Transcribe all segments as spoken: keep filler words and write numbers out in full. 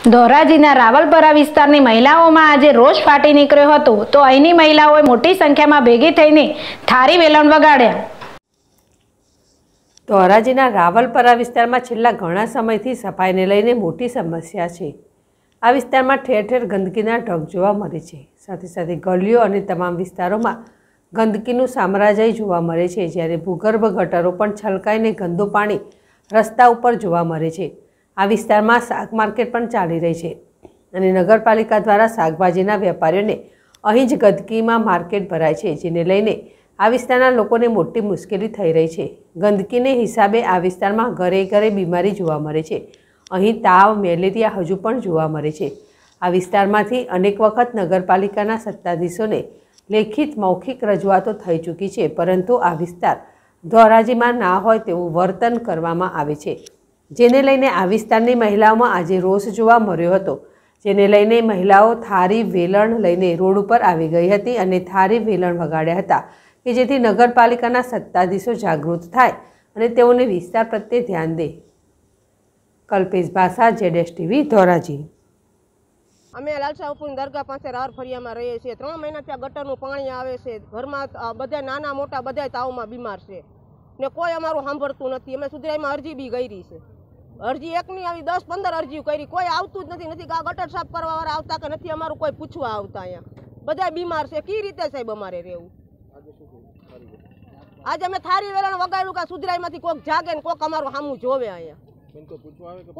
ધોરાજીના રાવલપરા વિસ્તારની મહિલાઓમાં આજે રોષ ફાટી નીકળ્યો હતો તો અહીંની મહિલાઓએ મોટી સંખ્યામાં ભેગી થઈને થાળી વેલણ વગાડ્યા। ધોરાજીના રાવલપરા વિસ્તારમાં છેલ્લા ઘણા સમયથી સફાઈને લઈને મોટી સમસ્યા છે। આ વિસ્તારમાં ઠેર ઠેર ગંદકીના ઢગ જોવા મળે છે। સાથે સાથે ગલીઓ અને તમામ વિસ્તારોમાં ગંદકીનું સામ્રાજ્ય જોવા મળે છે, જ્યારે ભૂગર્ભ ગટરો પણ છલકાઈને ગંદુ પાણી રસ્તા ઉપર જોવા મળે છે। આ વિસ્તારમાં શાક માર્કેટ પણ ચાલી રહી છે અને નગરપાલિકા દ્વારા શાકભાજીના વેપારીઓને અહીં જ ગંદકીમાં માર્કેટ ભરાય છે, જેને લઈને આ વિસ્તારના લોકોને મોટી મુશ્કેલી થઈ રહી છે। ગંદકીને હિસાબે આ વિસ્તારમાં ઘરે ઘરે બીમારી જોવા મળે છે। અહીં તાવ, મેલેરિયા હજુ પણ જોવા મળે છે। આ વિસ્તારમાંથી અનેક વખત નગરપાલિકાના સત્તાધીશોને લેખિત મૌખિક રજૂઆતો થઈ ચૂકી છે, પરંતુ આ વિસ્તાર ધોરાજીમાં ના હોય તેવું વર્તન કરવામાં આવે છે, જેને લઈને આ વિસ્તારની મહિલાઓમાં આજે રોષ જોવા મળ્યો હતો। જેને લઈને મહિલાઓ થાળી વેલણ લઈને રોડ ઉપર આવી ગઈ હતી અને થાળી વેલણ વગાડ્યા હતા કે જેથી નગરપાલિકાના સત્તાધીશો જાગૃત થાય અને તેઓને વિસ્તાર પ્રત્યે ધ્યાન દે। કલ્પેશ ભાષા, જેડેશ ટીવી, ધોરાજી। અમે લાલસાપુરની દરગાહ પાસે રાર ફળિયામાં રહીએ છીએ। ત્રણ મહિના ત્યાં ગટરનું પાણી આવે છે। ઘરમાં બધા નાના મોટા બધા તાવમાં બીમાર છે ને કોઈ અમારું સાંભળતું નથી। અમે સુધરાઈમાં અરજી બી કરી છે, અરજી એકની આવી દસ પંદર અરજી કરી, કોઈ આવતું જ નથી। નથી આ ગટર સાફ કરવા વાળા આવતા કે નથી અમારું કોઈ પૂછવા આવતા। અહીંયા બધા બીમાર છે, કઈ રીતે સાહેબ અમારે રહેવું? આજે અમે થાળી વેલણ વગાડ્યું કે સુધરાઈમાંથી કોઈક જાગે ને કોઈક અમારું સામું જોવે। અહીંયા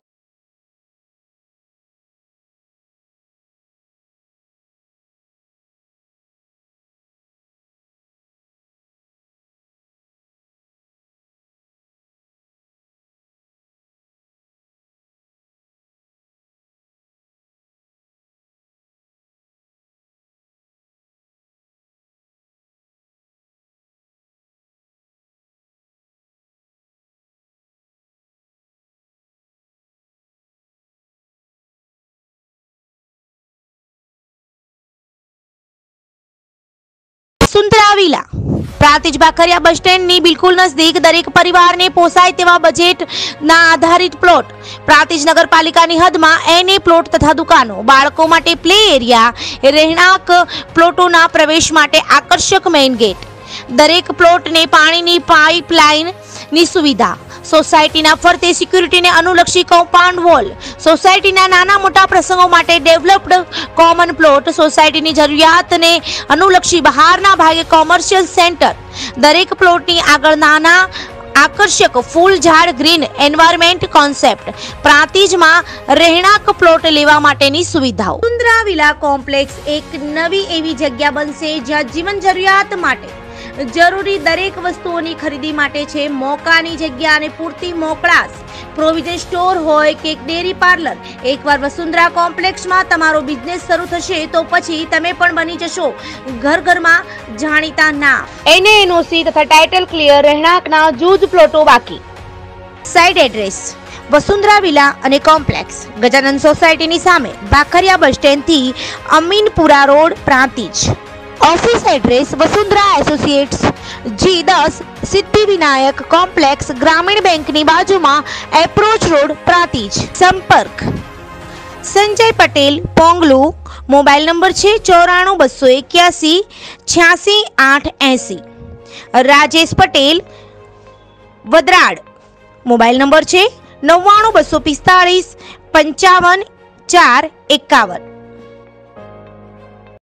Vasundhara villa Prantij Bhakhariya bus stand ની બિલકુલ નજદીક દરેક પરિવારને પોસાય તેવા બજેટ ના આધારિત પ્લોટ। પ્રાંતિજ નગરપાલિકાની હદમાં એને પ્લોટ તથા દુકાનો, બાળકો માટે પ્લે એરિયા, રહેણાંક પ્લોટોના પ્રવેશ માટે આકર્ષક મેઇન ગેટ, દરેક પ્લોટને પાણીની પાઇપલાઇન ની સુવિધા, સોસાયટીના ફરતે સિક્યુરિટીને અનુલક્ષી કમ્પાઉન્ડ વોલ, સોસાયટીના નાના મોટા પ્રસંગો માટે ડેવલપ્ડ કોમન પ્લોટ, સોસાયટીની જરૂરિયાતને અનુલક્ષી બહારના ભાગે કોમર્શિયલ સેન્ટર, દરેક પ્લોટની આગળ નાના આકર્ષક ફૂલ ઝાડ ગ્રીન એન્વાયરમેન્ટ કોન્સેપ્ટ, પ્રાંતિજમાં રહેણાંક પ્લોટ લેવા માટેની સુવિધાઓ। વસુંધરા વિલા કોમ્પ્લેક્સ એક નવી એવી જગ્યા બનશે જ્યાં જીવન જરૂરિયાત માટે જરૂરી દરેક વસ્તુઓની ખરીદી માટે છે મોકાની જગ્યા અને પૂરતી મોકળાશ। પ્રોવિઝન સ્ટોર હોય કે ડેરી પાર્લર, એકવાર વસુંધરા કોમ્પ્લેક્સમાં તમારો બિઝનેસ શરૂ થશે તો પછી તમે પણ બની જશો ઘર ઘરમાં જાણીતા નામ। એને એનઓસી તથા ટાઇટલ ક્લિયર રહેણાંકના જૂજ પ્લોટો બાકી। સાઇટ એડ્રેસ વસુંધરા વિલા અને કોમ્પ્લેક્સ, ગજાનંદ સોસાયટીની સામે, ભાખરિયા બસ સ્ટેન્ડથી Aminpura road, Prantij. Office address Vasundhara associates G दस सिद्धि विनायक कॉम्प्लेक्स, ग्रामीण बैंक ની બાજુમાં, એપ્રોચ રોડ, પ્રાંતિજ। સંપર્ક સંજય પટેલ, પોંગલુ। મોબાઈલ નંબર છે ચોરાણું બસો એક્યાસી છ્યાસી આઠ એસી। રાજેશ પટેલ, વદરાડ। મોબાઈલ નંબર છે નવ્વાણું બસો પિસ્તાળીસ પંચાવન ચાર એકાવન।